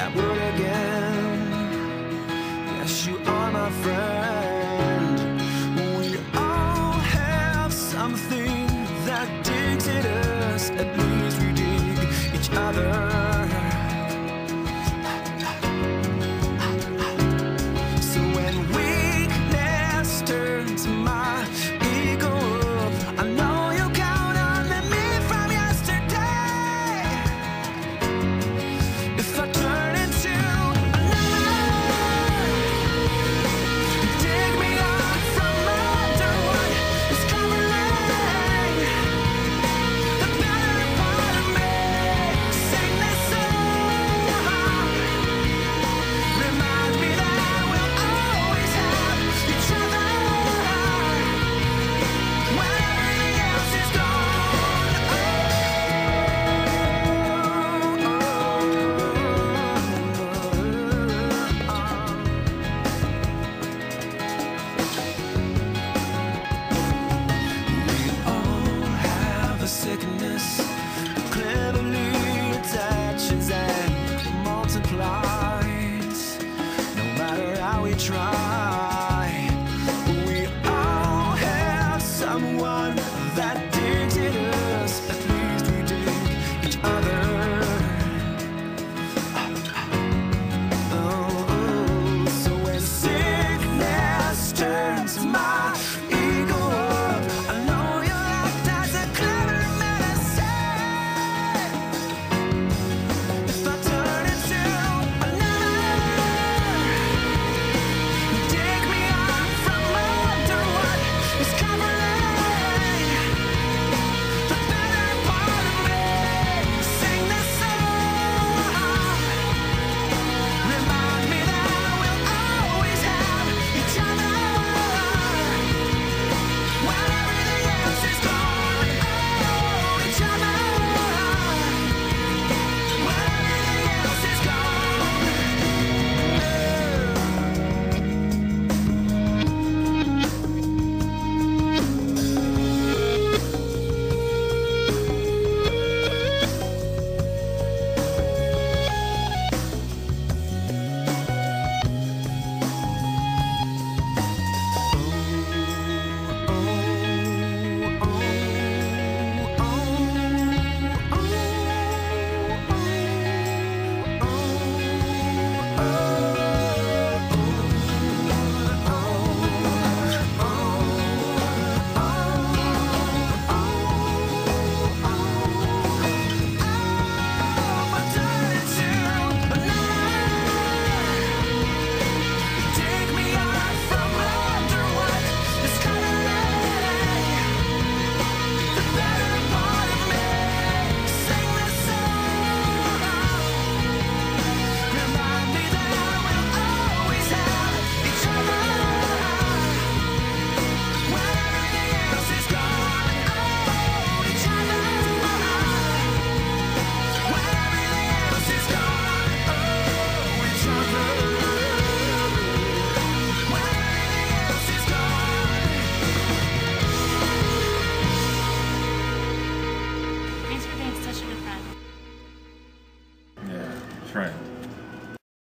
that word again. Yes, you are my friend. We all have something that digs at us. At least we dig each other. Sickness cleverly attaches and multiplies. No matter how we try, we all have someone that digs at us. At least we dig each other. Oh, so when sickness turns my ego up, I know your life has a clever. Friend.